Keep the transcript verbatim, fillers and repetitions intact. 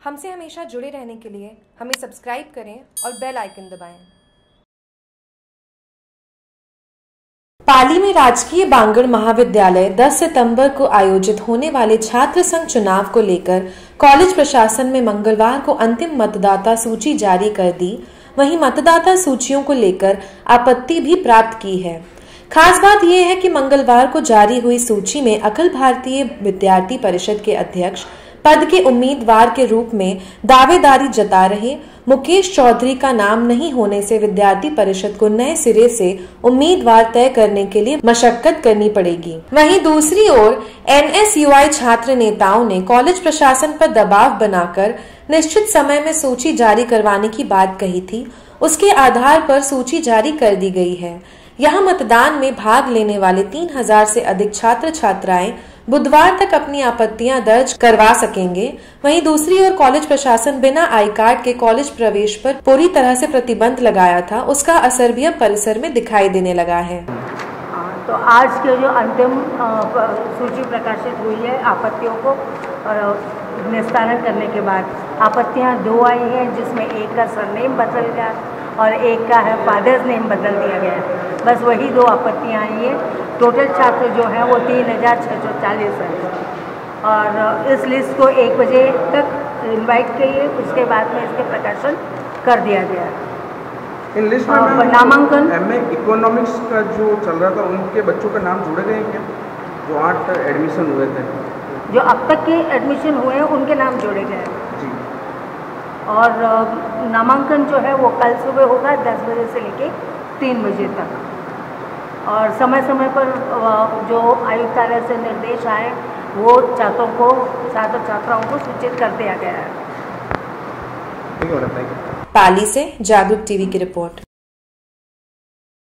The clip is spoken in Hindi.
हमसे हमेशा जुड़े रहने के लिए हमें सब्सक्राइब करें और बेल आइकन दबाएं। पाली में राजकीय बांगड़ महाविद्यालय दस सितंबर को आयोजित होने वाले छात्र संघ चुनाव को लेकर कॉलेज प्रशासन में मंगलवार को अंतिम मतदाता सूची जारी कर दी। वहीं मतदाता सूचियों को लेकर आपत्ति भी प्राप्त की है। खास बात यह है कि मंगलवार को जारी हुई सूची में अखिल भारतीय विद्यार्थी परिषद के अध्यक्ष पद के उम्मीदवार के रूप में दावेदारी जता रहे मुकेश चौधरी का नाम नहीं होने से विद्यार्थी परिषद को नए सिरे से उम्मीदवार तय करने के लिए मशक्कत करनी पड़ेगी। वहीं दूसरी ओर एनएसयूआई छात्र नेताओं ने कॉलेज प्रशासन पर दबाव बनाकर निश्चित समय में सूची जारी करवाने की बात कही थी। उसके आधार पर सूची जारी कर दी गई है। यहाँ मतदान में भाग लेने वाले तीन हजार से अधिक छात्र छात्राएं बुधवार तक अपनी आपत्तियां दर्ज करवा सकेंगे। वहीं दूसरी ओर कॉलेज प्रशासन बिना आई कार्ड के कॉलेज प्रवेश पर पूरी तरह से प्रतिबंध लगाया था, उसका असर भी अब परिसर में दिखाई देने लगा है। तो आज के जो अंतिम सूची प्रकाशित हुई है आपत्तियों को निस्तारण करने के बाद, आपत्तियां दो आई हैं, जिसमें एक का सरनेम बदल गया और एक का है फादर्स नेम बदल दिया गया है। बस वही दो आपत्तियां आई हैं। टोटल छात्र जो हैं वो तीन हज़ार छः सौ चालीस हैं और इस लिस्ट को एक बजे तक इनवाइट किए, उसके बाद में इसके प्रकाशन कर दिया गया। इन लिस्ट में नामांकन एमए इकोनॉमिक्स का जो चल रहा था उनके बच्चों का नाम जुड़े गए क्या, जो आठ एडमिशन हुए थे? जो अब तक के एडमिशन हुए हैं उनके नाम जोड़े गए जी। और नामांकन जो है वो कल सुबह होगा दस बजे से लेके तीन बजे तक और समय समय पर जो आयुक्तालय से निर्देश आए वो छात्रों को छात्र छात्राओं को सूचित कर दिया गया है। पाली से जागरूक टीवी की रिपोर्ट।